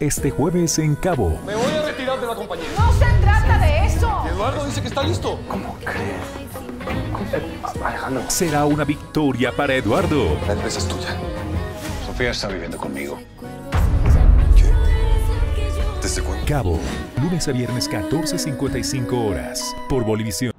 este jueves en Cabo. Me voy a retirar de la compañía. ¡No se trata de eso! Eduardo dice que está listo. ¿Cómo crees? Alejandro. Será una victoria para Eduardo. La empresa es tuya. Sofía está viviendo conmigo. ¿Qué? ¿Desde cuándo? Cabo, lunes a viernes 14:55 horas, por Bolivisión.